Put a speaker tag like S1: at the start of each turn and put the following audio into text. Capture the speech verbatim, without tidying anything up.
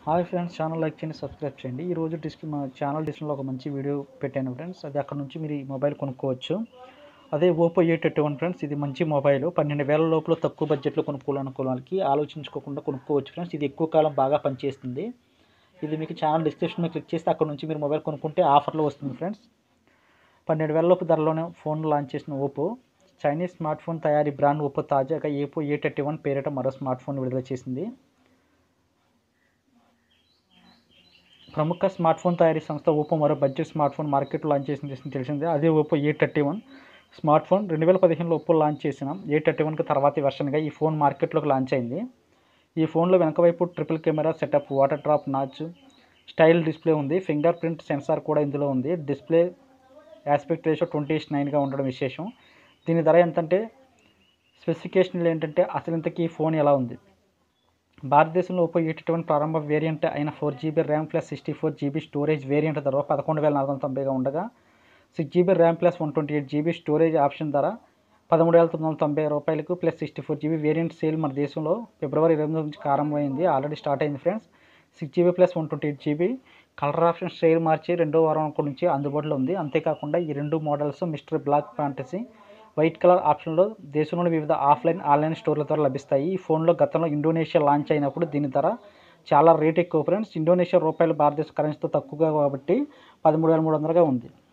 S1: Hi friends, channel like చేయండి, subscribe చేయండి. ఈరోజు డిస్క్రి మా ఛానల్ డిస్క్రిప్షన్లో ఒక మంచి వీడియో పెట్టాను ఫ్రెండ్స్. అది అక్కడ నుంచి మీరు ఈ మొబైల్ కొనుక్కోవచ్చు. అదే Oppo A thirty one friends. ఇది మంచి మొబైల్. పన్నెండు వేల లోపల తక్కువ బడ్జెట్లో కొనుక్కోవాలనుకున్న వాళ్ళకి ఆలోచించుకోకుండా కొనుక్కోవచ్చు ఫ్రెండ్స్. ఇది ఎక్కువ కాలం బాగా పనిచేస్తుంది. ఇది మీకు ఛానల్ డిస్క్రిప్షన్లో క్లిక్ చేస్తే అక్కడ నుంచి మీరు మొబైల్ కొనుక్కుంటే ఆఫర్లో వస్తుంది ఫ్రెండ్స్. పన్నెండు వేల లోపు ధరలోనే ఫోన్ లాంచ్ చేసిన ఓపో చైనీస్ స్మార్ట్ ఫోన్ తయారీ బ్రాండ్ ఓపో తాజాగా ఓపో ఏ థర్టీ వన్ పేరిట మరో స్మార్ట్ ఫోన్ విడుదల చేసింది. ప్రముఖ స్మార్ట్ ఫోన్ తయారీ సంస్థ ఓపో మరో బడ్జెట్ స్మార్ట్ ఫోన్ మార్కెట్లో లాంచ్ చేసింది తెలిసిందే. అదే Oppo A thirty one smart phone. రెండు వేల పదిహేనులో ఓపో లాంచ్ చేసిన ఏ థర్టీ వన్కి తర్వాతి వెర్షన్గా ఈ ఫోన్ మార్కెట్లోకి లాంచ్ అయింది. ఈ ఫోన్లో వెనక వైపు triple camera setup, water drop notch, style display ఉంది. ఫింగర్ ప్రింట్ సెన్సార్ కూడా ఇందులో ఉంది. Display aspect ratio twenty is నైన్గా ఉండడం విశేషం. దీని ధర ఎంతంటే, స్పెసిఫికేషన్లు ఏంటంటే అసలు ఇంతకీ ఈ ఫోన్ ఎలా ఉంది. భారతదేశంలో ఓపో ఏ థర్టీ వన్ ప్రారంభ వేరియంట్ అయిన four GB RAM plus sixty four GB storage variant ధర పదకొండు వేల నాలుగు వందల తొంభైగా ఉండగా, six GB RAM plus one twenty eight GB storage option ధర పదమూడు వేల తొమ్మిది వందల తొంభై రూపాయలకు plus sixty four GB variant sale మన దేశంలో ఫిబ్రవరి ఇరవై నుంచి ప్రారంభమైంది. ఆల్రెడీ స్టార్ట్ అయింది friends. Six GB plus one twenty eight GB colour option share మార్చి రెండో వారం నుంచి అందుబాటులో ఉంది. అంతేకాకుండా ఈ రెండు models mystery black fantasy white colour ఆప్షన్లో దేశంలోని వివిధ ఆఫ్లైన్, ఆన్లైన్ స్టోర్ల ద్వారా లభిస్తాయి. ఈ ఫోన్లో గతంలో ఇండోనేషియా లాంచ్ అయినప్పుడు దీని ధర చాలా రేట్ ఎక్కువ ఫ్రెండ్స్. ఇండోనేషియా రూపాయలు భారతదేశ కరెన్సీతో తక్కువగా కాబట్టి పదమూడు వేల మూడు వందలుగా ఉంది.